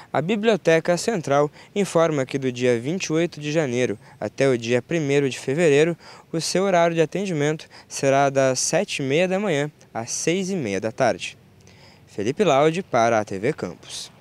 A Biblioteca Central informa que do dia 28 de janeiro até o dia 1º de fevereiro, o seu horário de atendimento será das 7h30 da manhã às 6h30 da tarde. Felipe Laude para a TV Campus.